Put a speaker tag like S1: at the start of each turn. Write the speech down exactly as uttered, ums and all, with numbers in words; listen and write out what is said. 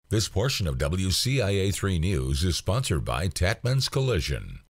S1: This portion of W C I A three News is sponsored by Tatman's Collision.